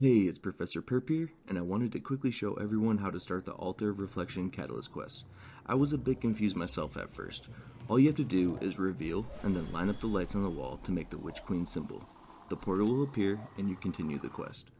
Hey, it's Professor Perp here, and I wanted to quickly show everyone how to start the Altar of Reflection Catalyst quest. I was a bit confused myself at first. All you have to do is reveal, and then line up the lights on the wall to make the Witch Queen symbol. The portal will appear, and you continue the quest.